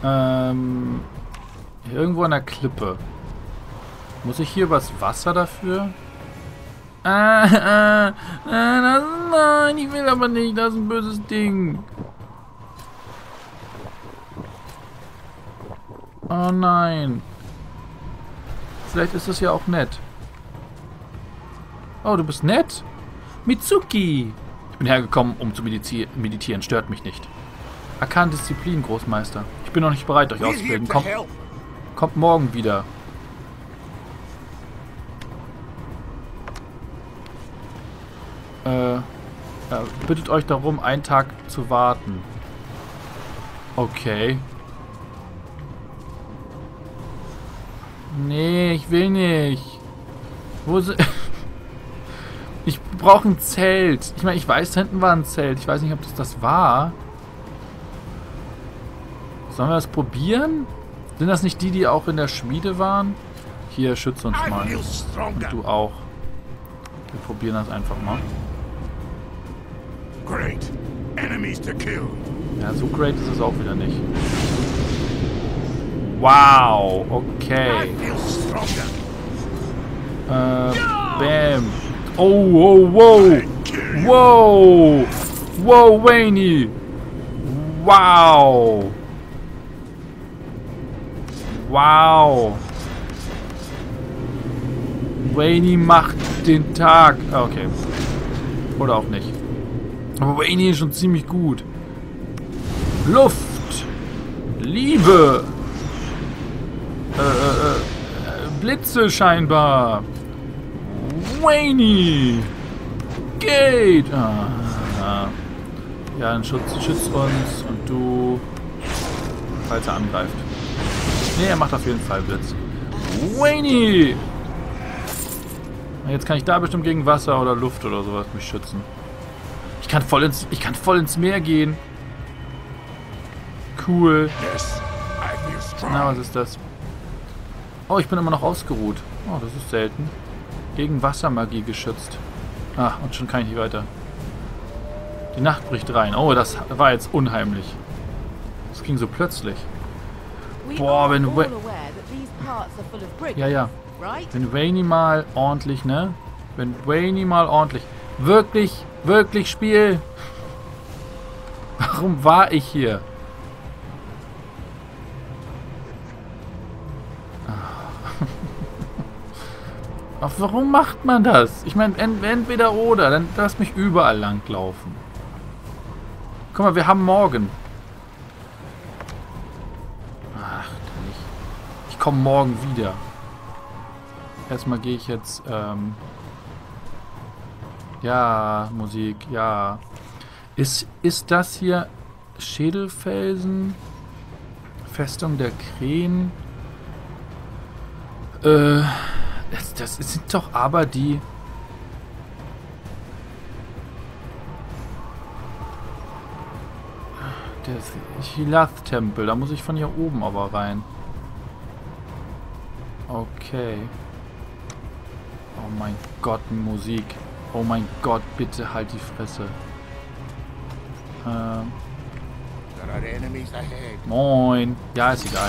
Irgendwo an der Klippe. Muss ich hier übers Wasser dafür? Nein, ich will aber nicht. Das ist ein böses Ding. Oh nein. Vielleicht ist es ja auch nett. Oh, du bist nett? Mitsuki. Ich bin hergekommen, um zu meditieren. Stört mich nicht. Arkan Disziplin, Großmeister. Ich bin noch nicht bereit, euch auszubilden. Kommt morgen wieder. Bittet euch darum, einen Tag zu warten. Okay. Nee, ich will nicht. Wo sind... Ich brauche ein Zelt. Ich meine, ich weiß, da hinten war ein Zelt. Ich weiß nicht, ob das war. Sollen wir das probieren? Sind das nicht die, die auch in der Schmiede waren? Hier, schütze uns mal. Und du auch. Wir probieren das einfach mal. Great. Enemies to kill. Ja, so great ist es auch wieder nicht. Wow, okay. Bam. Oh, wow, wow. Wow. Wow, Wayne. Wow. Wow. Wayne macht den Tag. Okay. Oder auch nicht. Aber Wayne ist schon ziemlich gut. Luft. Liebe. Blitze scheinbar. Wayne. Geht. Ja, dann schützt uns und du. Falls er angreift. Nee, er macht auf jeden Fall Blitz. Wayne. Jetzt kann ich da bestimmt gegen Wasser oder Luft oder sowas mich schützen. Ich kann voll ins Meer gehen. Cool. Na, was ist das? Oh, ich bin immer noch ausgeruht. Oh, das ist selten. Gegen Wassermagie geschützt. Ah, und schon kann ich nicht weiter. Die Nacht bricht rein. Oh, das war jetzt unheimlich. Das ging so plötzlich. Boah, wenn ja. Wenn Wayne mal ordentlich, ne? Wenn Wayne mal ordentlich. Wirklich Spiel. Warum war ich hier? Ach, warum macht man das? Ich meine, entweder oder. Dann lass mich überall lang laufen. Guck mal, wir haben morgen. Ach, nicht. Ich komme morgen wieder. Erstmal gehe ich jetzt, ja, Musik, ja. Ist das hier Schädelfelsen? Festung der Krähen? Das sind doch aber die... Der Hilath-Tempel, da muss ich von hier oben aber rein. Okay. Oh mein Gott, Musik. Oh mein Gott, bitte halt die Fresse. Moin. Ja, ist egal.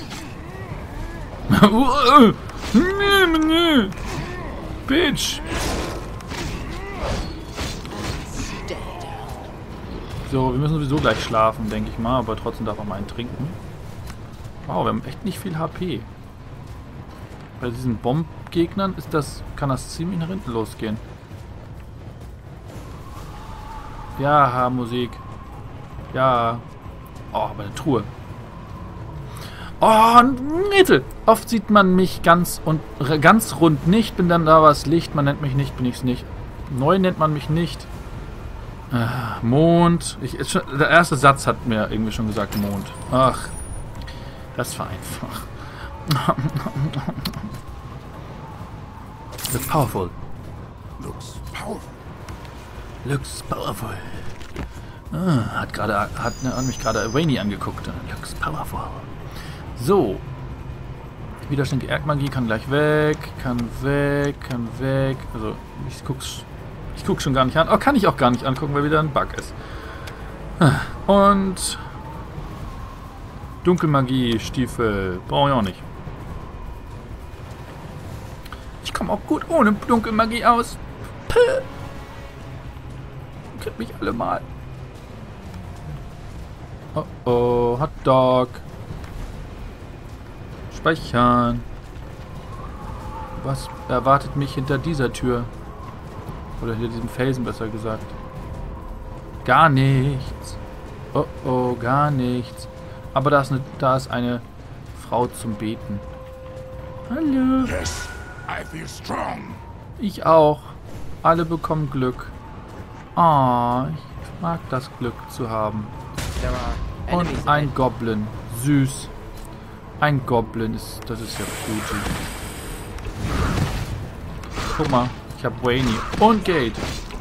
Bitch. So, wir müssen sowieso gleich schlafen, denke ich mal. Aber trotzdem darf man mal einen trinken. Wow, wir haben echt nicht viel HP. Bei diesen Bombgegnern kann das ziemlich nach hinten losgehen. Ja, Musik. Ja. Oh, aber eine Truhe. Oh, ein Rätsel. Oft sieht man mich ganz rund nicht. Bin dann da was Licht. Man nennt mich nicht, bin ich's nicht. Neu nennt man mich nicht. Mond. Der erste Satz hat mir irgendwie schon gesagt Mond. Ach, das war einfach. Looks powerful. Looks powerful. Looks powerful. Hat mich gerade Wayne angeguckt. Looks powerful. So. Widerstand gegen Erdmagie kann gleich weg. Kann weg. Also, ich guck's schon gar nicht an. Oh, kann ich auch gar nicht angucken, weil wieder ein Bug ist. Und... Dunkelmagie-Stiefel. Brauche ich auch nicht. Ich komme auch gut ohne Dunkelmagie aus. Puh. Kennt mich alle mal. Oh oh, Hotdog. Speichern. Was erwartet mich hinter dieser Tür? Oder hinter diesem Felsen, besser gesagt. Gar nichts. Oh oh, gar nichts. Aber da ist eine Frau zum Beten. Hallo. Yes, I feel strong. Ich auch. Alle bekommen Glück. Ah, ich mag das Glück zu haben. Und ein Goblin. Süß. Ein Goblin ist... Das ist ja Fuji. Guck mal. Ich habe Wayne und Gate.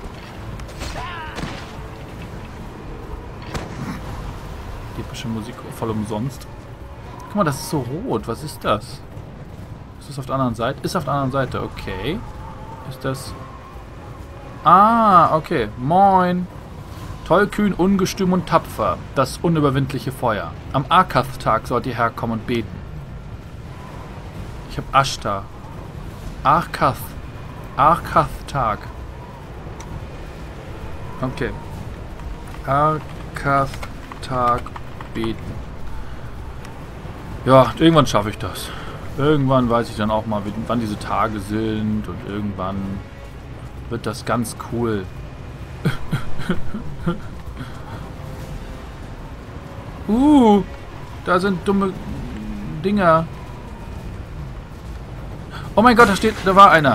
Epische Musik voll umsonst. Guck mal, das ist so rot. Was ist das? Ist das auf der anderen Seite? Ist auf der anderen Seite. Okay. Ist das... Ah, okay. Moin. Tollkühn, ungestüm und tapfer. Das unüberwindliche Feuer. Am Arkath-Tag sollt ihr herkommen und beten. Ich habe Ashtar. Arkath. Arkath-Tag. Okay. Arkath-Tag beten. Ja, irgendwann schaffe ich das. Irgendwann weiß ich dann auch mal, wann diese Tage sind. Und irgendwann wird das ganz cool. Da sind dumme Dinger. Oh mein Gott, da war einer.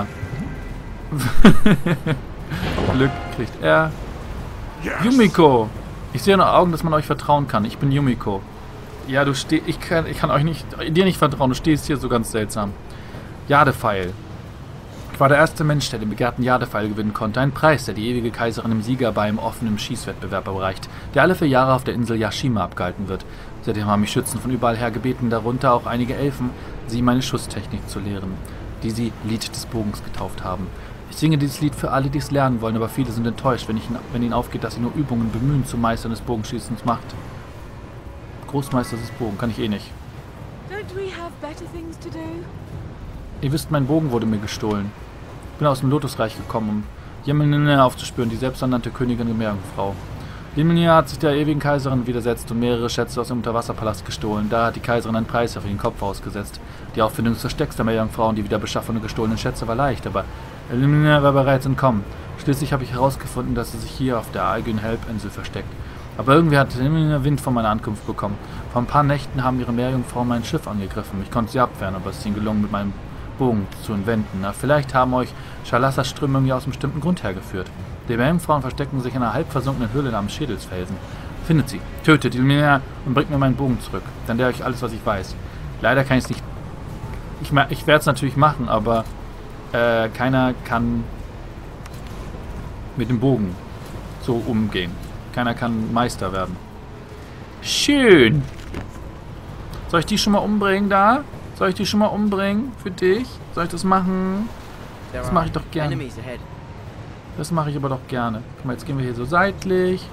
Glück kriegt er. Yes. Yumiko. Ich sehe in den Augen, dass man euch vertrauen kann. Ich bin Yumiko. Ja, ich kann euch dir nicht vertrauen. Du stehst hier so ganz seltsam. Jadepfeil. Ich war der erste Mensch, der den begehrten Jadepfeil gewinnen konnte. Ein Preis, der die ewige Kaiserin im Sieger beim offenen Schießwettbewerb erreicht, der alle 4 Jahre auf der Insel Yashima abgehalten wird. Seitdem haben mich Schützen von überall her gebeten, darunter auch einige Elfen, sie meine Schusstechnik zu lehren, die sie Lied des Bogens getauft haben. Ich singe dieses Lied für alle, die es lernen wollen, aber viele sind enttäuscht, wenn ihnen aufgeht, dass sie nur Übungen bemühen zum Meistern des Bogenschießens macht. Großmeister des Bogen, kann ich eh nicht. Don't we have better things to do? Ihr wisst, mein Bogen wurde mir gestohlen. Ich bin aus dem Lotusreich gekommen, um Yemenine aufzuspüren, die selbsternannte Königin der Meerjungfrau. Yemenine hat sich der ewigen Kaiserin widersetzt und mehrere Schätze aus dem Unterwasserpalast gestohlen. Da hat die Kaiserin einen Preis auf ihren Kopf ausgesetzt. Die Auffindung des Verstecks der Meerjungfrau und die Wiederbeschaffung der gestohlenen Schätze war leicht, aber Yemenine war bereits entkommen. Schließlich habe ich herausgefunden, dass sie sich hier auf der Aegean Halbinsel versteckt. Aber irgendwie hat Yemenine Wind von meiner Ankunft bekommen. Vor ein paar Nächten haben ihre Meerjungfrauen mein Schiff angegriffen. Ich konnte sie abwehren, aber es ist ihnen gelungen, mit meinem Bogen zu entwenden. Na, vielleicht haben euch Shalassas Strömungen aus einem bestimmten Grund hergeführt. Die Meerjungfrauen verstecken sich in einer halb versunkenen Höhle namens Schädelsfelsen. Findet sie, tötet die Yemenine und bringt mir meinen Bogen zurück. Dann lehre ich alles, was ich weiß. Leider kann ich es nicht... Ich werde es natürlich machen, aber keiner kann mit dem Bogen so umgehen. Keiner kann Meister werden. Schön. Soll ich die schon mal umbringen da? Soll ich die schon mal umbringen für dich? Soll ich das machen? Das mache ich doch gerne. Das mache ich aber doch gerne. Guck mal, jetzt gehen wir hier so seitlich.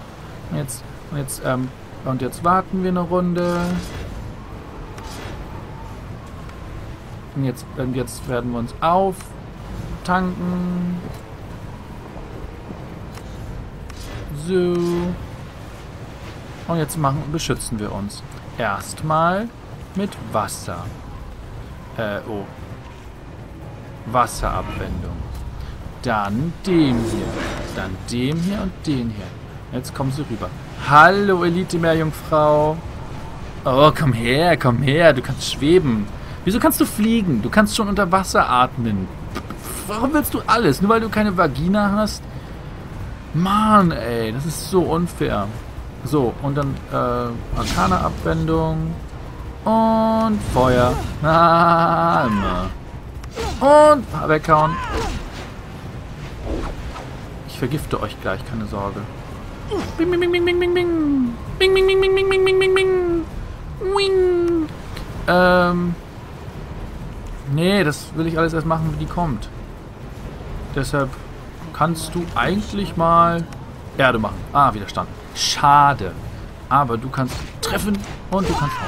Und jetzt warten wir eine Runde. Und jetzt werden wir uns auftanken. So. Und jetzt beschützen wir uns. Erstmal mit Wasser. Wasserabwendung. Dann dem hier. Dann dem hier und den hier. Jetzt kommen sie rüber. Hallo, Elite-Meerjungfrau. Oh, komm her. Du kannst schweben. Wieso kannst du fliegen? Du kannst schon unter Wasser atmen. Warum willst du alles? Nur weil du keine Vagina hast? Mann, ey. Das ist so unfair. So, und dann Arcana-Abwendung. Und Feuer. Ah, immer. Und weghauen. Ich vergifte euch gleich, keine Sorge. Bing, bing, bing, bing, bing, bing, bing. Bing, bing, bing, bing, bing, bing, bing, bing, bing. Wing. Nee, das will ich alles erst machen, wie die kommt. Deshalb kannst du eigentlich mal Erde machen. Ah, Widerstand. Schade. Aber du kannst treffen und du kannst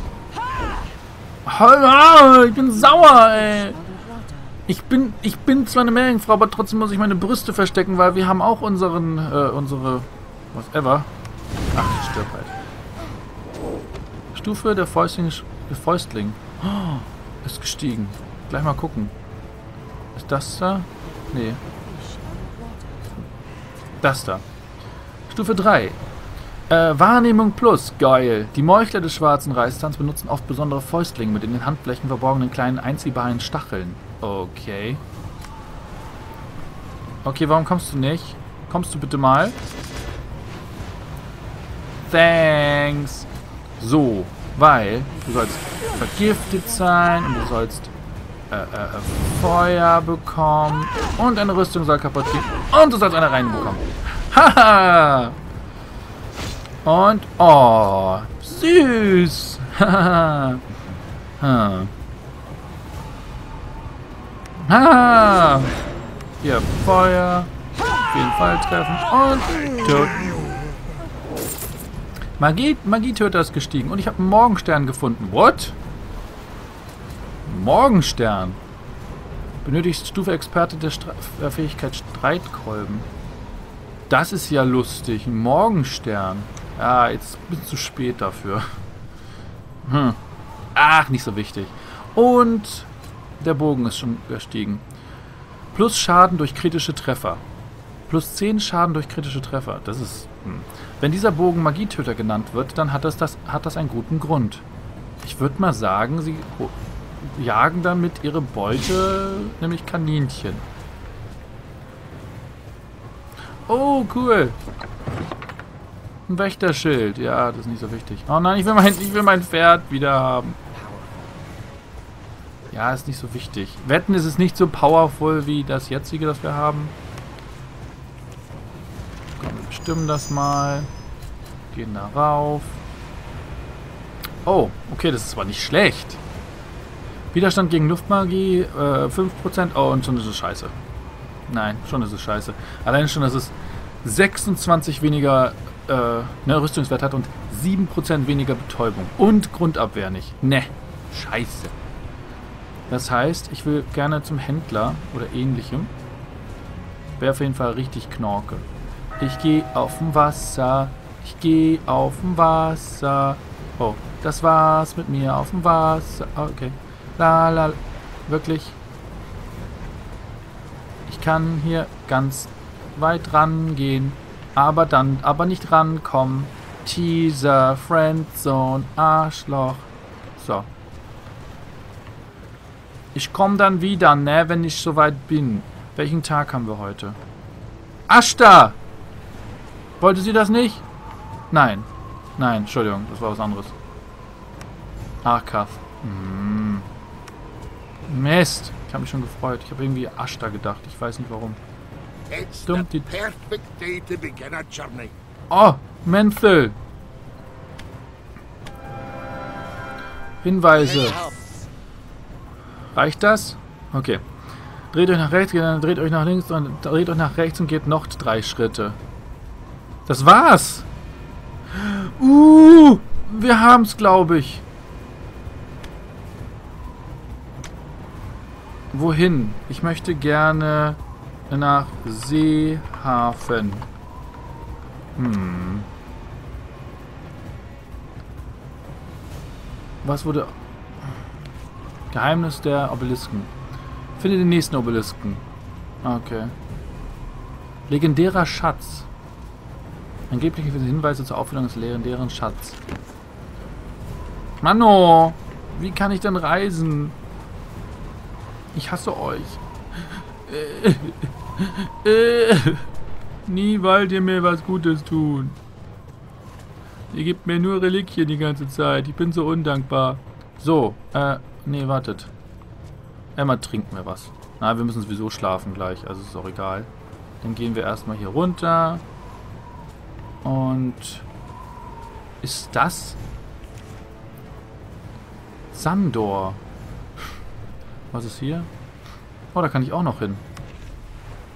auch. Ich bin sauer, ey. Ich bin zwar eine Meerjungfrau, aber trotzdem muss ich meine Brüste verstecken, weil wir haben auch unsere whatever. Ach, ich stirb halt. Stufe der Fäustling. Oh, ist gestiegen. Gleich mal gucken. Ist das da? Nee. Das da. Stufe 3. Wahrnehmung Plus. Geil. Die Meuchler des schwarzen Reißzahns benutzen oft besondere Fäustlinge mit in den Handflächen verborgenen kleinen einziehbaren Stacheln. Okay. Okay, warum kommst du nicht? Kommst du bitte mal? Thanks. So, weil du sollst vergiftet sein und du sollst Feuer bekommen und deine Rüstung soll kaputt gehen und du sollst eine reinbekommen. Haha! Und, oh, süß! Haha! Haha! Hier, Feuer. Auf jeden Fall treffen und tot. Magietöter ist gestiegen und ich habe einen Morgenstern gefunden. What? Morgenstern. Benötigst Stufe Experte der Fähigkeit Streitkolben. Das ist ja lustig. Ein Morgenstern. Ja, jetzt bist du zu spät dafür. Ach, nicht so wichtig. Und der Bogen ist schon gestiegen. Plus Schaden durch kritische Treffer. Plus 10 Schaden durch kritische Treffer. Das ist... Wenn dieser Bogen Magietöter genannt wird, dann hat das einen guten Grund. Ich würde mal sagen, sie jagen damit ihre Beute, nämlich Kaninchen. Oh, cool. Ein Wächterschild. Ja, das ist nicht so wichtig. Oh nein, ich will mein Pferd wieder haben. Ja, ist nicht so wichtig. Wetten, ist es nicht so powerful wie das jetzige, das wir haben. Komm, wir bestimmen das mal. Gehen da rauf. Oh, okay, das ist aber nicht schlecht. Widerstand gegen Luftmagie, 5%. Oh, und schon ist es scheiße. Nein, schon ist es scheiße. Allein schon, dass es 26 weniger Rüstungswert hat und 7% weniger Betäubung. Und Grundabwehr nicht. Ne, scheiße. Das heißt, ich will gerne zum Händler oder ähnlichem. Wäre auf jeden Fall richtig Knorke. Ich gehe auf dem Wasser. Ich gehe auf dem Wasser. Oh, das war's mit mir auf dem Wasser. Okay. La. Wirklich? Ich kann hier ganz weit rangehen. Aber nicht rankommen. Teaser, Friendzone, Arschloch. So. Ich komme dann wieder, ne, wenn ich soweit bin. Welchen Tag haben wir heute? Ashta! Wollte sie das nicht? Nein. Nein, Entschuldigung, das war was anderes. Arkath. Mist. Ich habe mich schon gefreut. Ich habe irgendwie Ashta gedacht. Ich weiß nicht warum. Oh, Menthel. Hinweise. Reicht das? Okay. Dreht euch nach rechts, dreht euch nach links und dreht euch nach rechts und geht noch 3 Schritte. Das war's. Wir haben's, glaube ich. Wohin? Ich möchte gerne nach Seehafen. Was wurde... Geheimnis der Obelisken. Finde den nächsten Obelisken. Okay. Legendärer Schatz. Angeblich für Hinweise zur Auffüllung des legendären Schatz. Mano! Wie kann ich denn reisen? Ich hasse euch. Nie wollt ihr mir was Gutes tun. Ihr gebt mir nur Reliquien die ganze Zeit. Ich bin so undankbar. So, nee, wartet. Emma trinkt mir was. Na, wir müssen sowieso schlafen gleich, also ist auch egal. Dann gehen wir erstmal hier runter. Und... Ist das... Sandor. Was ist hier? Oh, da kann ich auch noch hin.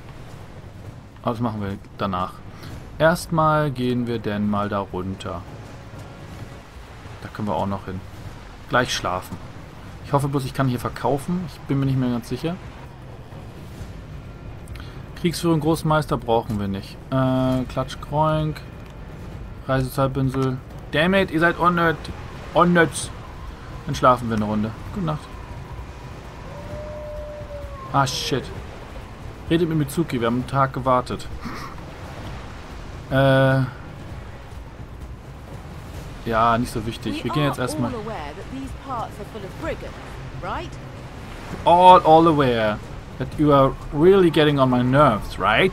Aber das machen wir danach. Erstmal gehen wir denn mal da runter. Da können wir auch noch hin. Gleich schlafen. Ich hoffe bloß, ich kann hier verkaufen. Ich bin mir nicht mehr ganz sicher. Kriegsführung Großmeister brauchen wir nicht. Klatsch Kroink. Reisezeitpinsel. Damn it, ihr seid unnütz. Dann schlafen wir eine Runde. Gute Nacht. Ah, shit. Redet mit Mitsuki, wir haben einen Tag gewartet. Ja, nicht so wichtig. Wir gehen jetzt erstmal. All aware that you are really getting on my nerves, right?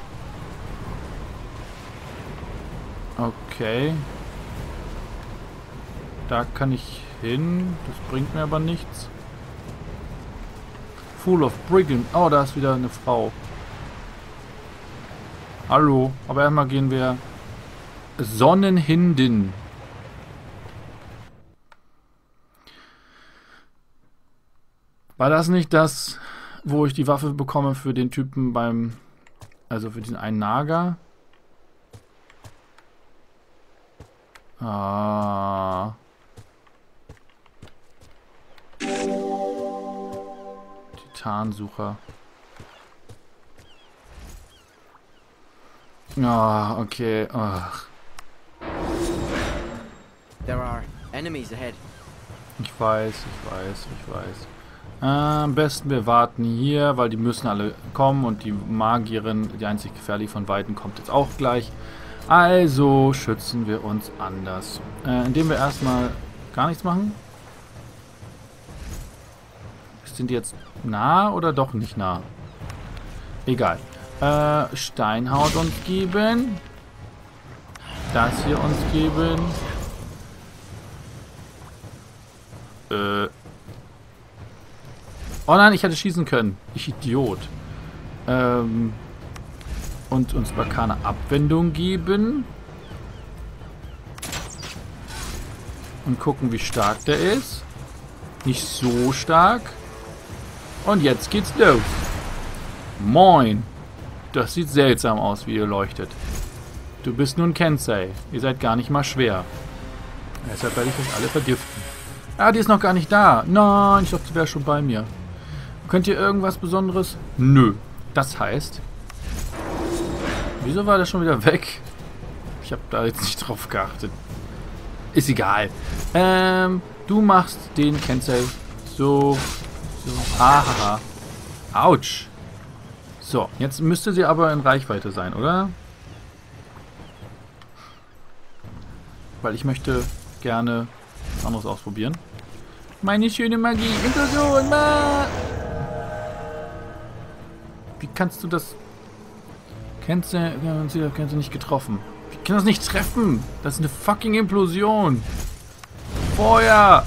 Okay. Da kann ich hin. Das bringt mir aber nichts. Full of Brigand. Oh, da ist wieder eine Frau. Hallo. Aber erstmal gehen wir Sonnenhindin. War das nicht das, wo ich die Waffe bekomme für den Typen beim... Also für diesen einen Naga? Ah... Titansucher. Ah, okay. Ach. There are enemies ahead. Ich weiß. Am besten wir warten hier, weil die müssen alle kommen und die Magierin, die einzig gefährlich von Weitem, kommt jetzt auch gleich. Also schützen wir uns anders. Indem wir erstmal gar nichts machen. Sind die jetzt nah oder doch nicht nah? Egal. Steinhaut uns geben. Das hier uns geben. Oh nein, ich hätte schießen können. Ich Idiot. Und uns Bakane Abwendung geben. Und gucken, wie stark der ist. Nicht so stark. Und jetzt geht's los. Moin. Das sieht seltsam aus, wie ihr leuchtet. Du bist nun Kensei. Ihr seid gar nicht mal schwer. Deshalb werde ich euch alle vergiften. Ah, die ist noch gar nicht da. Nein, ich dachte, sie wäre schon bei mir. Könnt ihr irgendwas Besonderes? Nö. Das heißt... Wieso war der schon wieder weg? Ich habe da jetzt nicht drauf geachtet. Ist egal. Du machst den Kensei so... Hahaha. Autsch. So, jetzt müsste sie aber in Reichweite sein, oder? Weil ich möchte gerne was anderes ausprobieren. Meine schöne Magie. Inklusion. Wie kannst du das... Kennst du nicht getroffen? Ich kann das nicht treffen. Das ist eine fucking Implosion. Feuer.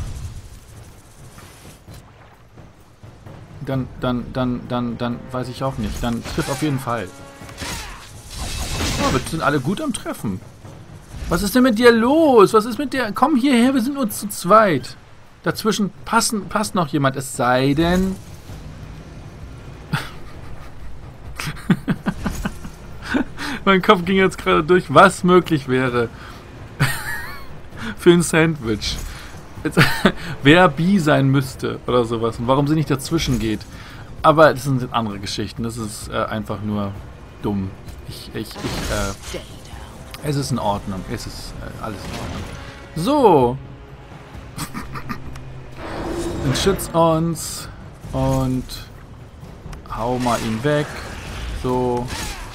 Dann weiß ich auch nicht. Dann trifft auf jeden Fall. Oh, wir sind alle gut am Treffen. Was ist denn mit dir los? Was ist mit dir? Komm hierher, wir sind nur zu zweit. Dazwischen passt noch jemand. Es sei denn... Mein Kopf ging jetzt gerade durch, was möglich wäre. Für ein Sandwich. Jetzt, wer bi sein müsste oder sowas und warum sie nicht dazwischen geht. Aber das sind andere Geschichten. Das ist einfach nur dumm. Es ist in Ordnung. Es ist alles in Ordnung. So. Dann schütz uns und hau mal ihn weg. So.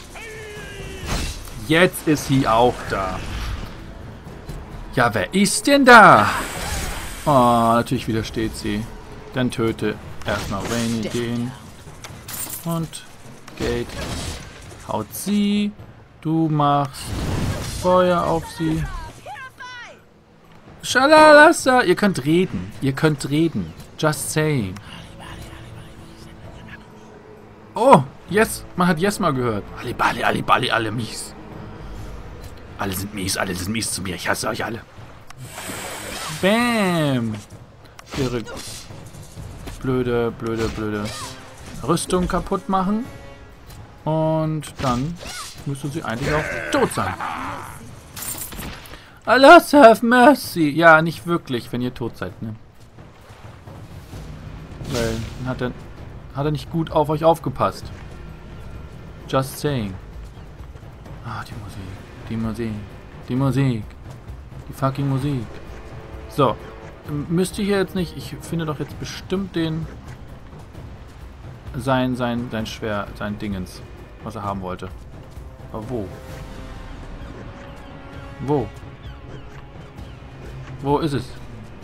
Jetzt ist sie auch da. Ja, wer ist denn da? Oh, natürlich widersteht sie. Dann töte erstmal Rainy den. Und Gate. Haut sie. Du machst Feuer auf sie. Schalalasa. Ihr könnt reden. Ihr könnt reden. Just saying. Oh, yes. Man hat yes mal gehört. Alle mies. Alle sind mies zu mir. Ich hasse euch alle. Bam! Ihre blöde Rüstung kaputt machen. Und dann müsste sie eigentlich auch tot sein. Allahs have mercy. Ja, nicht wirklich, wenn ihr tot seid, ne? Weil dann hat er nicht gut auf euch aufgepasst. Just saying. Ah, die Musik. Die Musik. Die Musik. Die fucking Musik. So. Müsst ihr hier jetzt nicht... Ich finde doch jetzt bestimmt den... Sein Schwer... Sein Dingens. Was er haben wollte. Aber wo? Wo? Wo ist es?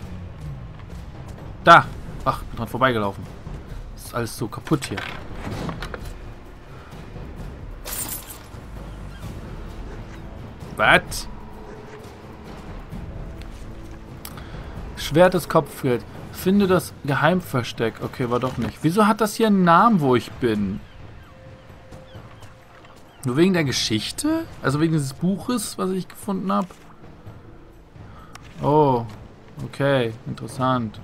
Da! Ach, bin dran vorbeigelaufen. Das ist alles so kaputt hier. Was? Schwert des Kopfgeld. Finde das Geheimversteck. Okay, war doch nicht. Wieso hat das hier einen Namen, wo ich bin? Nur wegen der Geschichte? Also wegen dieses Buches, was ich gefunden habe? Oh, okay. Interessant.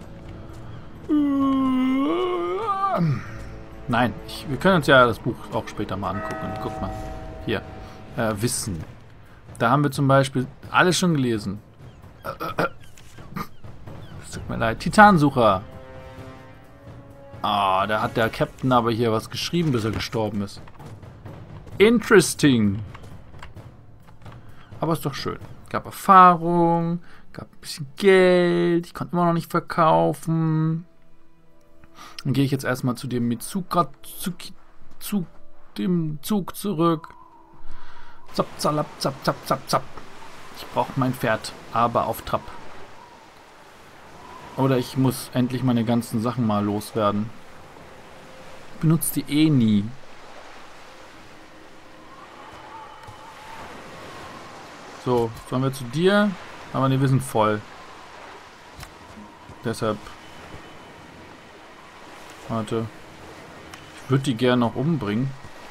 Nein, wir können uns ja das Buch auch später mal angucken. Guck mal. Hier. Wissen. Da haben wir zum Beispiel alles schon gelesen. Es tut mir leid. Titansucher. Ah, da hat der Captain aber hier was geschrieben, bis er gestorben ist. Interesting. Aber ist doch schön. Gab Erfahrung, gab ein bisschen Geld. Ich konnte immer noch nicht verkaufen. Dann gehe ich jetzt erstmal zu dem dem Zug zurück. Zap, zap, zap, zap, zap, zap. Ich brauche mein Pferd, aber auf Trab. Oder ich muss endlich meine ganzen Sachen mal loswerden. Ich benutze die eh nie. So, sollen wir zu dir? Aber ne, wir sind voll. Deshalb... Warte. Ich würde die gerne noch umbringen.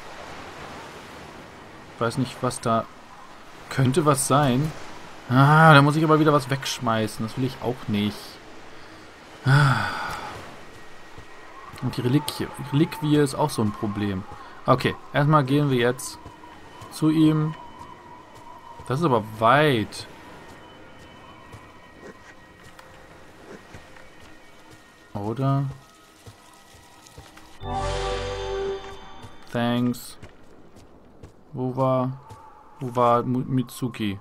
Ich weiß nicht, was da... Könnte was sein. Ah, da muss ich aber wieder was wegschmeißen. Das will ich auch nicht. Und die Reliquie. Reliquie ist auch so ein Problem. Okay, erstmal gehen wir jetzt zu ihm. Das ist aber weit. Oder? Thanks. Wo war Mitsuki?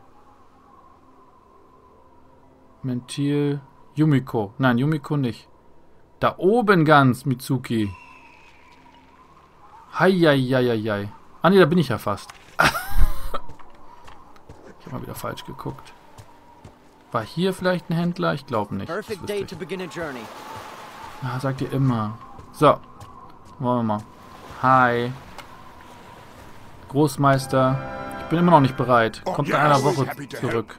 Mentil. Yumiko. Nein, Yumiko nicht. Da oben ganz, Mitsuki. Heieieiei. Ah ne, da bin ich ja fast. Ich habe mal wieder falsch geguckt. War hier vielleicht ein Händler? Ich glaube nicht. Ah, sagt ihr immer. So. Wollen wir mal. Hi. Großmeister. Ich bin immer noch nicht bereit. Kommt in einer Woche zurück.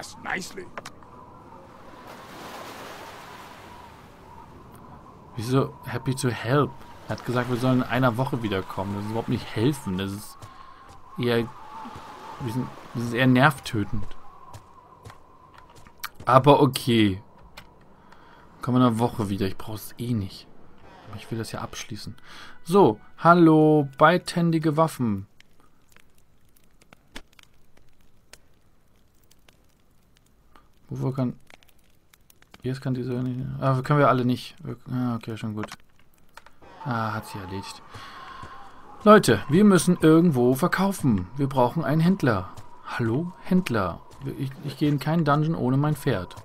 Wieso happy to help? Er hat gesagt, wir sollen in einer Woche wiederkommen. Das ist überhaupt nicht helfen. Das ist eher... Das ist eher nervtötend. Aber okay. Kommen wir in einer Woche wieder. Ich brauche es eh nicht. Aber ich will das ja abschließen. So. Hallo. Beidhändige Waffen. Wo kann... Jetzt kann diese nicht... Ah, können wir alle nicht. Ah, okay, schon gut. Ah, hat sie erledigt. Leute, wir müssen irgendwo verkaufen. Wir brauchen einen Händler. Hallo, Händler. Ich gehe in keinen Dungeon ohne mein Pferd.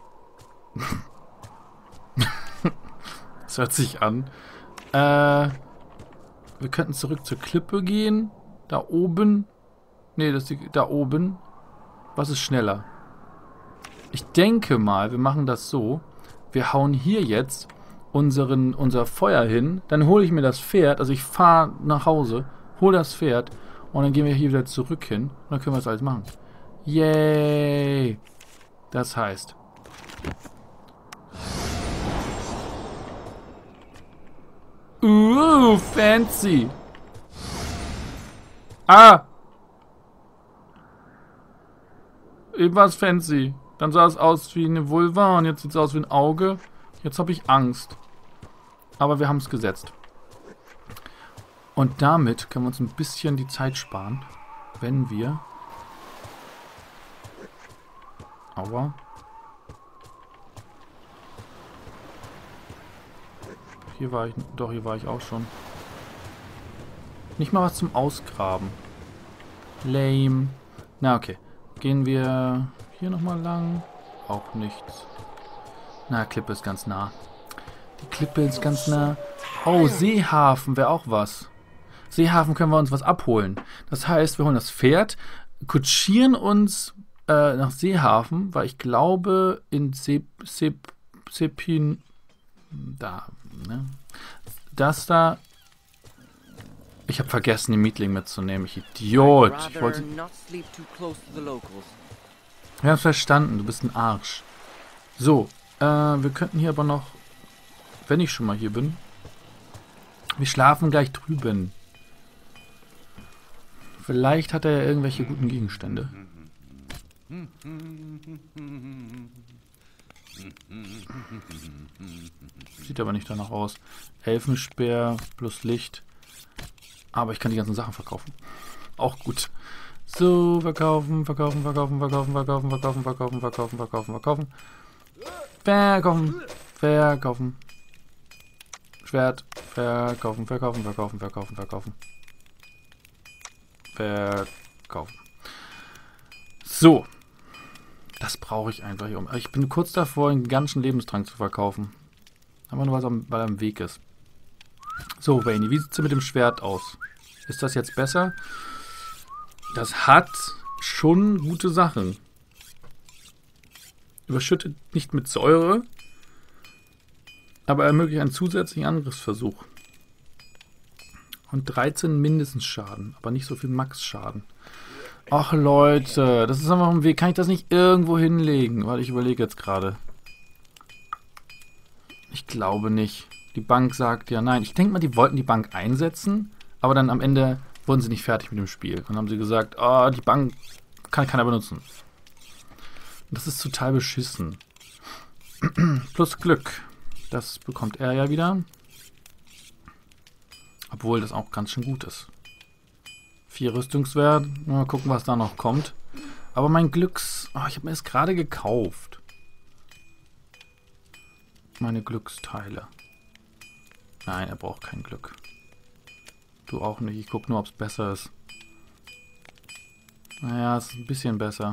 Das hört sich an. Wir könnten zurück zur Klippe gehen. Da oben. Nee, das ist da oben. Was ist schneller? Ich denke mal, wir machen das so. Wir hauen hier jetzt unser Feuer hin. Dann hole ich mir das Pferd. Also ich fahre nach Hause, hole das Pferd und dann gehen wir hier wieder zurück hin. Und dann können wir das alles machen. Yay! Das heißt... fancy! Ah! Eben war es fancy. Dann sah es aus wie eine Vulva und jetzt sieht es aus wie ein Auge. Jetzt habe ich Angst. Aber wir haben es gesetzt. Und damit können wir uns ein bisschen die Zeit sparen, wenn wir Aua. Hier war ich... Doch, hier war ich auch schon. Nicht mal was zum Ausgraben. Lame. Na, okay. Gehen wir hier nochmal lang. Auch nichts. Na, Klippe ist ganz nah. Die Klippe ist ganz nah. Oh, Seehafen wäre auch was. Seehafen können wir uns was abholen. Das heißt, wir holen das Pferd, kutschieren uns nach Seehafen, weil ich glaube, in Sepin... Da, ne? Das da... Ich habe vergessen, den Mietling mitzunehmen. Ich Idiot. Ich wollte... Wir haben es verstanden. Du bist ein Arsch. So, wir könnten hier aber noch... Wenn ich schon mal hier bin... Wir schlafen gleich drüben. Vielleicht hat er ja irgendwelche guten Gegenstände. Sieht aber nicht danach aus. Elfenspeer plus Licht. Aber ich kann die ganzen Sachen verkaufen. Auch gut. So, verkaufen. Schwert. Verkaufen. So. Das brauche ich einfach hier. Ich bin kurz davor, einen ganzen Lebenstrank zu verkaufen. Aber nur, weil er am Weg ist. So, Vaini, wie sieht es mit dem Schwert aus? Ist das jetzt besser? Das hat schon gute Sachen. Überschüttet nicht mit Säure, aber ermöglicht einen zusätzlichen Angriffsversuch. Und 13 mindestens Schaden, aber nicht so viel Max-Schaden. Ach Leute, das ist einfach ein Weg. Kann ich das nicht irgendwo hinlegen? Weil ich überlege jetzt gerade. Ich glaube nicht. Die Bank sagt ja nein. Ich denke mal, die wollten die Bank einsetzen, aber dann am Ende wurden sie nicht fertig mit dem Spiel. Und haben sie gesagt, oh, die Bank kann keiner benutzen. Und das ist total beschissen. Plus Glück. Das bekommt er ja wieder. Obwohl das auch ganz schön gut ist. 4 Rüstungswert. Mal gucken, was da noch kommt. Aber mein Glücks... Oh, ich habe mir das gerade gekauft. Meine Glücksteile. Nein, er braucht kein Glück. Du auch nicht. Ich gucke nur, ob es besser ist. Naja, es ist ein bisschen besser.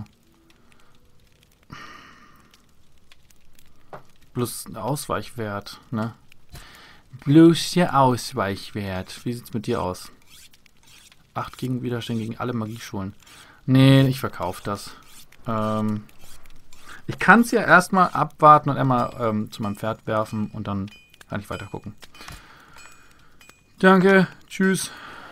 Plus Ausweichwert, ne? Bloß der Ausweichwert. Wie sieht's mit dir aus? 8 gegen Widerstand gegen alle Magieschulen. Nee, ich verkaufe das. Ich kann es ja erstmal abwarten und einmal zu meinem Pferd werfen und dann kann ich weiter gucken. Danke, tschüss.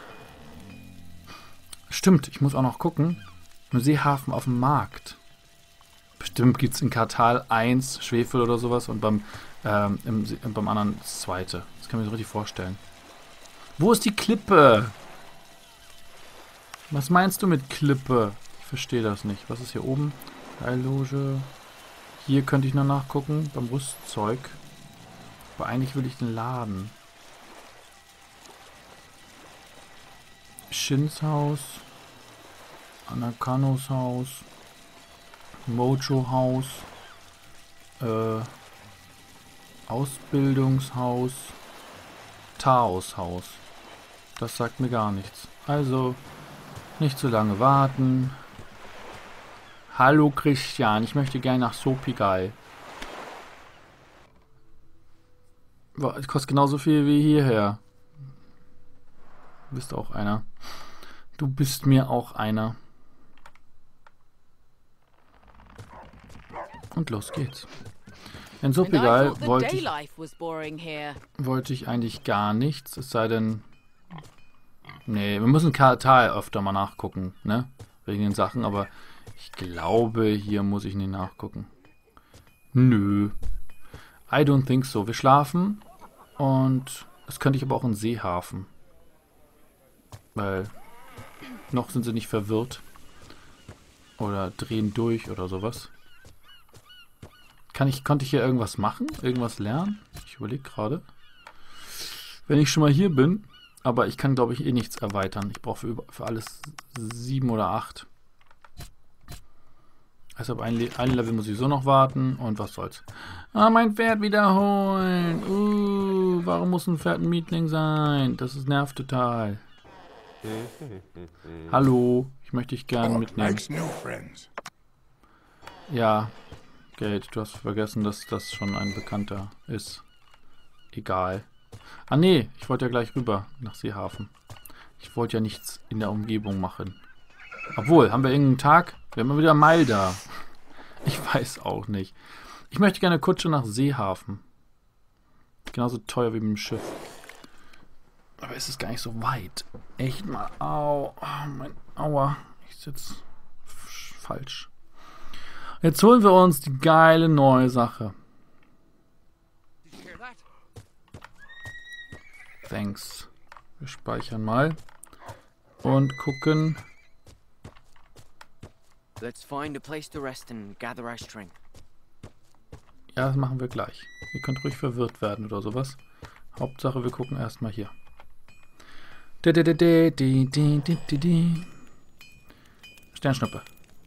Stimmt, ich muss auch noch gucken. Im Seehafen auf dem Markt. Bestimmt gibt es in Kartal 1 Schwefel oder sowas und beim anderen das zweite. Das kann ich mir so richtig vorstellen. Wo ist die Klippe? Was meinst du mit Klippe? Ich verstehe das nicht. Was ist hier oben? Heilloge. Hier könnte ich noch nachgucken. Beim Rüstzeug. Aber eigentlich will ich den Laden. Shins Haus. Anakanos Haus. Mojo Haus. Ausbildungshaus. Taos Haus. Das sagt mir gar nichts. Also, nicht zu lange warten. Hallo Christian, ich möchte gerne nach Sopigal. Das kostet genauso viel wie hierher. Du bist auch einer. Du bist mir auch einer. Und los geht's. In Sopigal wollte ich eigentlich gar nichts, es sei denn... Nee, wir müssen Kartal öfter mal nachgucken, ne? Wegen den Sachen, aber ich glaube, hier muss ich nicht nachgucken. Nö. I don't think so. Wir schlafen und das könnte ich aber auch in Seehafen. Weil noch sind sie nicht verwirrt. Oder drehen durch oder sowas. Konnte ich hier irgendwas machen? Irgendwas lernen? Ich überlege gerade. Wenn ich schon mal hier bin, aber ich kann, glaube ich, eh nichts erweitern. Ich brauche für alles 7 oder 8. Also ein Level muss ich so noch warten und was soll's. Ah, mein Pferd wiederholen. Warum muss ein Pferd ein Mietling sein? Das ist nervt total. Hallo, ich möchte dich gerne Bob mitnehmen. likes new friends. Ja, Geld, du hast vergessen, dass das schon ein Bekannter ist. Egal. Ah nee, ich wollte ja gleich rüber nach Seehafen. Ich wollte ja nichts in der Umgebung machen. Obwohl, haben wir irgendeinen Tag? Wir haben mal wieder Mai da. Ich weiß auch nicht. Ich möchte gerne Kutsche nach Seehafen. Genauso teuer wie mit dem Schiff. Aber es ist gar nicht so weit. Echt mal. Au. Aua. Ich sitze falsch. Jetzt holen wir uns die geile neue Sache. Thanks. Wir speichern mal. Und gucken. Let's find a place to rest and gather our strength. Ja, das machen wir gleich. Ihr könnt ruhig verwirrt werden oder sowas. Hauptsache, wir gucken erstmal hier. Sternschnuppe.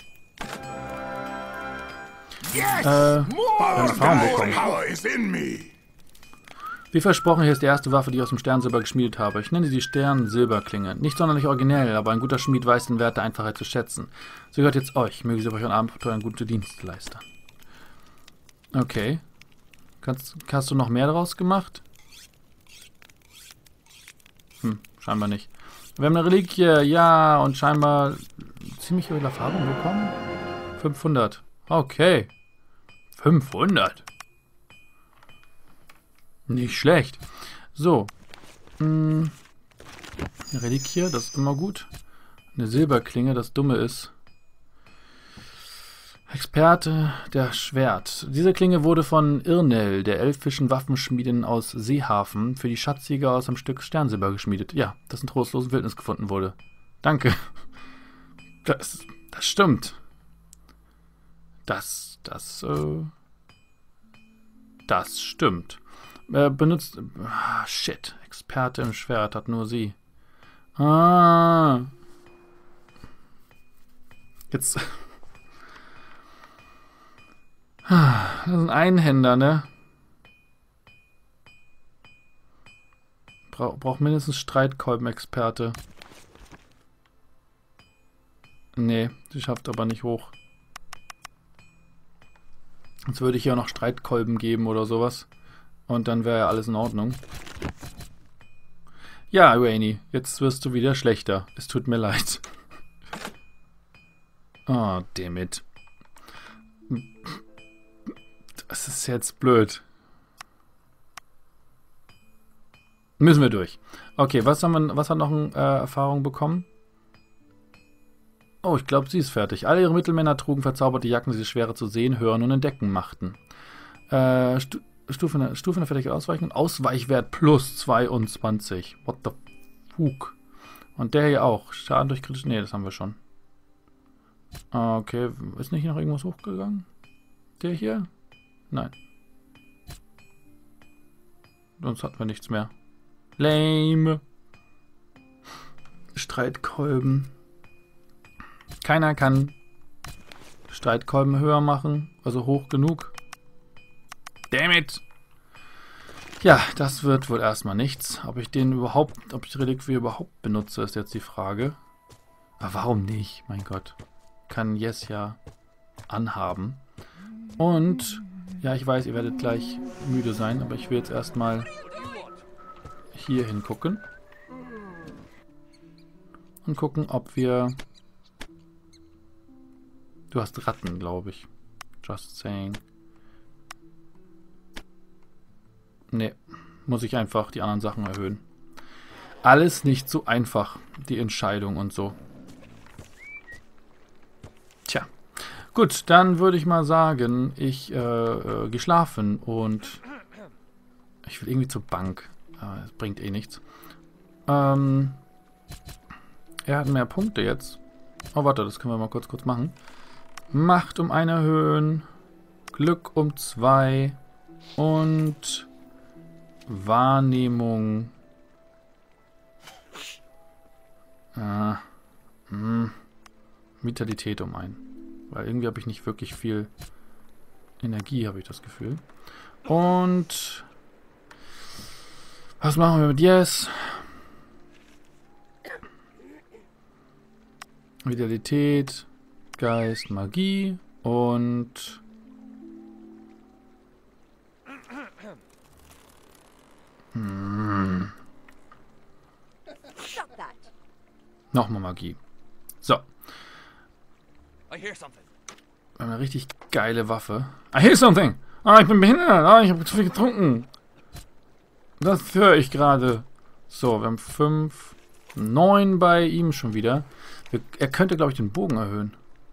Yes! Erfahrung bekommen. Power is in me. Wie versprochen, hier ist die erste Waffe, die ich aus dem Sternsilber geschmiedet habe. Ich nenne sie Stern-Silberklinge. Nicht sonderlich originell, aber ein guter Schmied weiß den Wert der Einfachheit zu schätzen. Sie gehört jetzt euch. Möge sie euch an Abenteuern gute Dienste leisten. Okay. Hast du noch mehr daraus gemacht? Scheinbar nicht. Wir haben eine Reliquie, ja, und scheinbar ziemlich viel Erfahrung bekommen. 500. Okay. 500. Nicht schlecht. So. Eine Reliquie, das ist immer gut. Eine Silberklinge, das Dumme ist. Experte der Schwert. Diese Klinge wurde von Irnel, der elfischen Waffenschmiedin aus Seehafen, für die Schatzjäger aus einem Stück Sternsilber geschmiedet. Ja, das in trostlosen Wildnis gefunden wurde. Danke. Das stimmt. Das stimmt. Benutzt... shit. Experte im Schwert hat nur sie. Jetzt... Das ist ein Einhänder, ne? Braucht mindestens Streitkolben-Experte. Nee, die schafft aber nicht hoch. Jetzt würde ich ja noch Streitkolben geben oder sowas. Und dann wäre ja alles in Ordnung. Ja, Rainy, jetzt wirst du wieder schlechter. Es tut mir leid. Oh, dammit. Das ist jetzt blöd. Müssen wir durch. Okay, was hat noch eine Erfahrung bekommen? Oh, ich glaube, sie ist fertig. Alle ihre Mittelmänner trugen verzauberte Jacken, die sie schwerer zu sehen, hören und entdecken machten. Stufe in der Fertigkeit ausweichen und Ausweichwert plus 22. What the fuck? Und der hier auch. Schaden durch kritisch. Nee, das haben wir schon. Okay, ist nicht noch irgendwas hochgegangen? Der hier? Nein. Sonst hatten wir nichts mehr. Lame. Streitkolben. Keiner kann Streitkolben höher machen. Also hoch genug. Damn it! Ja, das wird wohl erstmal nichts. Ob ich die Reliquie überhaupt benutze, ist jetzt die Frage. Aber warum nicht? Mein Gott. Kann Yes ja anhaben. Und, ja, ich weiß, ihr werdet gleich müde sein, aber ich will jetzt erstmal hier hingucken. Und gucken, ob wir... Du hast Ratten, glaube ich. Just saying. Nee, muss ich einfach die anderen Sachen erhöhen. Alles nicht so einfach, die Entscheidung und so. Tja. Gut, dann würde ich mal sagen, ich gehe schlafen und ich will irgendwie zur Bank. Das bringt eh nichts. Er hat mehr Punkte jetzt. Oh, warte, das können wir mal kurz machen. Macht um 1 erhöhen. Glück um 2. Und Wahrnehmung. Vitalität um 1. Weil irgendwie habe ich nicht wirklich viel Energie, habe ich das Gefühl. Und was machen wir mit Yes? Vitalität, Geist, Magie und nochmal Magie. So. I hear something. Eine richtig geile Waffe. I hear something! Ah, ich bin behindert! Ah, ich habe zu viel getrunken! Das höre ich gerade. So, wir haben 5, 9 bei ihm schon wieder. Er könnte, glaube ich, den Bogen erhöhen.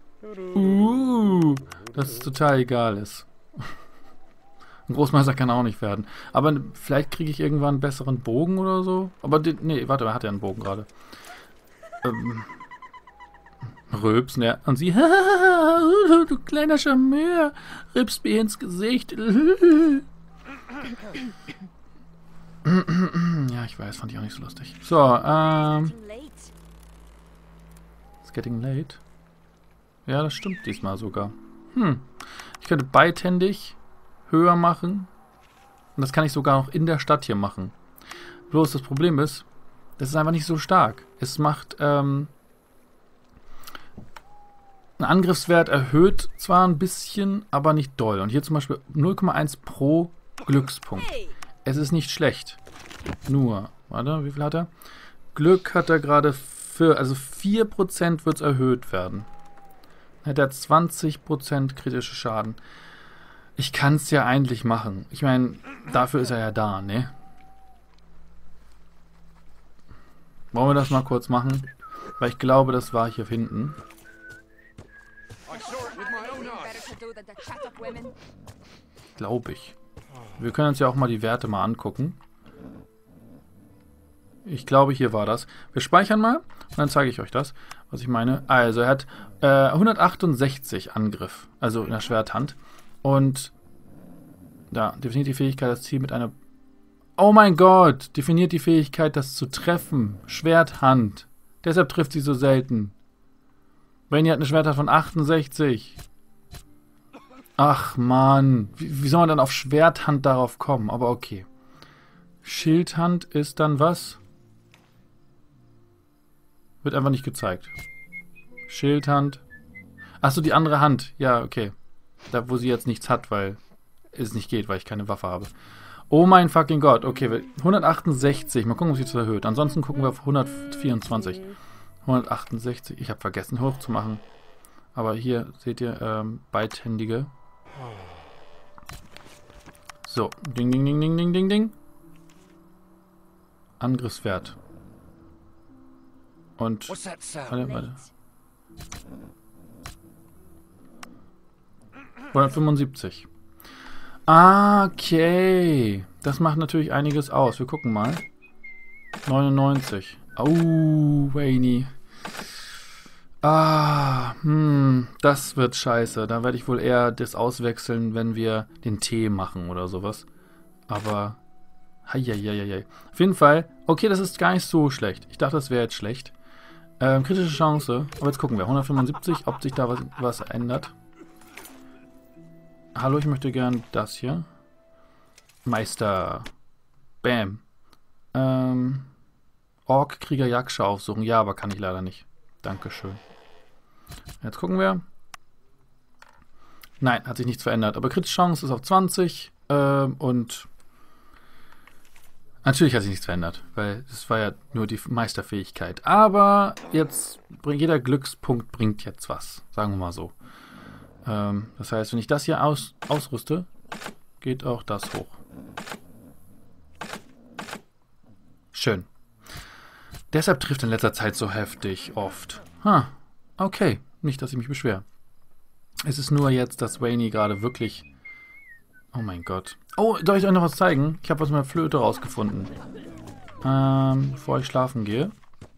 Dass es total egal ist. Ein Großmeister kann auch nicht werden. Aber vielleicht kriege ich irgendwann einen besseren Bogen oder so. Aber, nee, warte, er hat ja einen Bogen gerade. Rülpsen, ja. Und sie, du kleiner Charmeur, rülpst mir ins Gesicht. Ja, ich weiß, fand ich auch nicht so lustig. So, it's getting late. Ja, das stimmt diesmal sogar. Ich könnte beidhändig höher machen. Und das kann ich sogar noch in der Stadt hier machen. Bloß das Problem ist, das ist einfach nicht so stark. Es macht, ein Angriffswert erhöht zwar ein bisschen, aber nicht doll. Und hier zum Beispiel 0,1 pro Glückspunkt. Es ist nicht schlecht. Nur, warte, wie viel hat er? Glück hat er gerade für, also 4% wird es erhöht werden. Dann hat er 20% kritische Schaden. Ich kann es ja eigentlich machen. Ich meine, dafür ist er ja da, ne? Wollen wir das mal kurz machen? Weil ich glaube, das war hier hinten. Glaube ich. Wir können uns ja auch mal die Werte mal angucken. Ich glaube, hier war das. Wir speichern mal und dann zeige ich euch das, was ich meine. Also, er hat 168 Angriff, also in der Schwerthand. Und ja, definiert die Fähigkeit, das Ziel mit einer... Oh mein Gott! Definiert die Fähigkeit, das zu treffen. Schwerthand. Deshalb trifft sie so selten. Rainy hat eine Schwerthand von 68. Ach Mann. Wie soll man dann auf Schwerthand darauf kommen? Aber okay. Schildhand ist dann was? Wird einfach nicht gezeigt. Schildhand. Achso, die andere Hand. Ja, okay. Da, wo sie jetzt nichts hat, weil es nicht geht, weil ich keine Waffe habe. Oh mein fucking Gott. Okay, 168. Mal gucken, ob sich das erhöht. Ansonsten gucken wir auf 124. 168. Ich habe vergessen hochzumachen. Aber hier seht ihr beidhändige. So. Ding, ding, ding, ding, ding, ding, ding. Angriffswert. Und... Warte. 175. Okay. Das macht natürlich einiges aus. Wir gucken mal. 99. Oh, Rainy. Das wird scheiße. Da werde ich wohl eher das auswechseln, wenn wir den Tee machen oder sowas. Aber... Heieieiei. Auf jeden Fall. Okay, das ist gar nicht so schlecht. Ich dachte, das wäre jetzt schlecht. Kritische Chance. Aber jetzt gucken wir. 175, ob sich da was ändert. Hallo, ich möchte gern das hier. Meister. Bam. Ork, Krieger, Yaksha aufsuchen. Ja, aber kann ich leider nicht. Dankeschön. Jetzt gucken wir. Nein, hat sich nichts verändert. Aber kritische Chance ist auf 20. Und natürlich hat sich nichts verändert, weil es war ja nur die Meisterfähigkeit. Aber jetzt jeder Glückspunkt bringt jetzt was. Sagen wir mal so. Das heißt, wenn ich das hier ausrüste, geht auch das hoch. Schön. Deshalb trifft in letzter Zeit so heftig oft. Okay. Nicht, dass ich mich beschwere. Es ist nur jetzt, dass Rainy gerade wirklich... Oh mein Gott. Oh, soll ich euch noch was zeigen? Ich habe was mit der Flöte rausgefunden. Bevor ich schlafen gehe.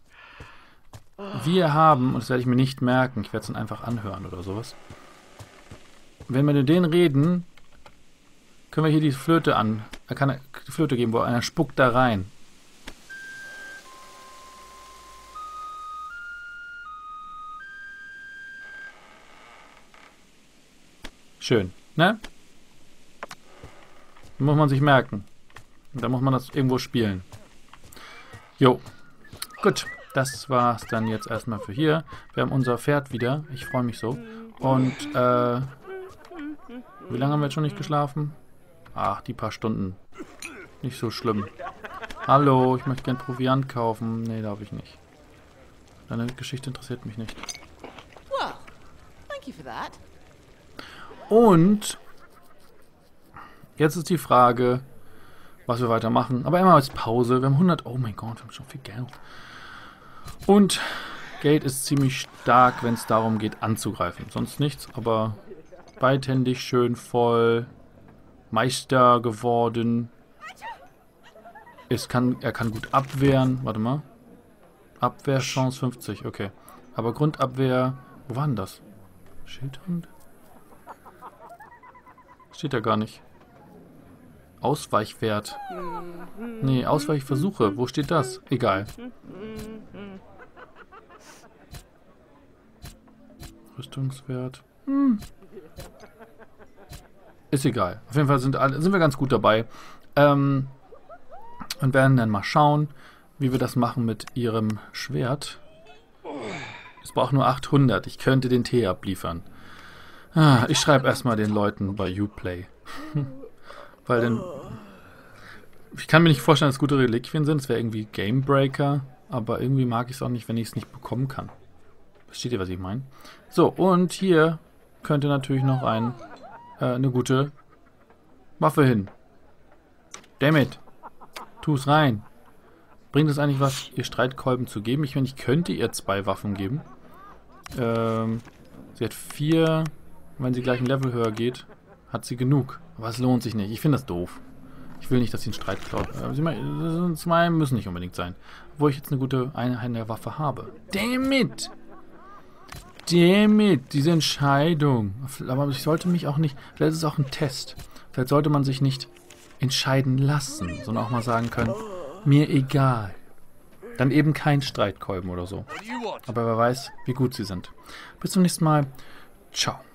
Wir haben, und das werde ich mir nicht merken, ich werde es dann einfach anhören oder sowas. Wenn wir mit denen reden, können wir hier die Flöte an. Er kann die Flöte geben, wo einer spuckt da rein. Schön, ne? Muss man sich merken. Da muss man das irgendwo spielen. Jo. Gut, das war's dann jetzt erstmal für hier. Wir haben unser Pferd wieder. Ich freue mich so. Und, wie lange haben wir jetzt schon nicht geschlafen? Ach, die paar Stunden. Nicht so schlimm. Hallo, ich möchte gern Proviant kaufen. Nee, darf ich nicht. Deine Geschichte interessiert mich nicht. Well, thank you for that. Und jetzt ist die Frage, was wir weitermachen. Aber immer als Pause. Wir haben 100... Oh mein Gott, wir haben schon viel Geld. Und Geld ist ziemlich stark, wenn es darum geht, anzugreifen. Sonst nichts, aber beidhändig schön voll. Meister geworden. Er kann gut abwehren. Warte mal. Abwehrchance 50, okay. Aber Grundabwehr... Wo war denn das? Schildhund? Steht da gar nicht. Ausweichwert. Nee, Ausweichversuche. Wo steht das? Egal. Rüstungswert. Ist egal. Auf jeden Fall sind wir ganz gut dabei. Und werden dann mal schauen, wie wir das machen mit ihrem Schwert. Es braucht nur 800. Ich könnte den Tee abliefern. Ich schreibe erstmal den Leuten bei Uplay. Weil dann... Ich kann mir nicht vorstellen, dass es gute Reliquien sind. Es wäre irgendwie Gamebreaker. Aber irgendwie mag ich es auch nicht, wenn ich es nicht bekommen kann. Versteht ihr, was ich meine? So, und hier könnte natürlich noch eine gute Waffe hin. Dammit. Tu es rein. Bringt es eigentlich was, ihr Streitkolben zu geben? Ich meine, ich könnte ihr 2 Waffen geben. Sie hat 4. Wenn sie gleich ein Level höher geht, hat sie genug. Aber es lohnt sich nicht. Ich finde das doof. Ich will nicht, dass sie einen Streit klaut. 2 müssen nicht unbedingt sein. Obwohl ich jetzt eine gute Einhänderwaffe habe. Dammit! Dammit! Diese Entscheidung. Aber ich sollte mich auch nicht... Vielleicht ist es auch ein Test. Vielleicht sollte man sich nicht entscheiden lassen, sondern auch mal sagen können, mir egal. Dann eben kein Streitkolben oder so. Aber wer weiß, wie gut sie sind. Bis zum nächsten Mal. Ciao.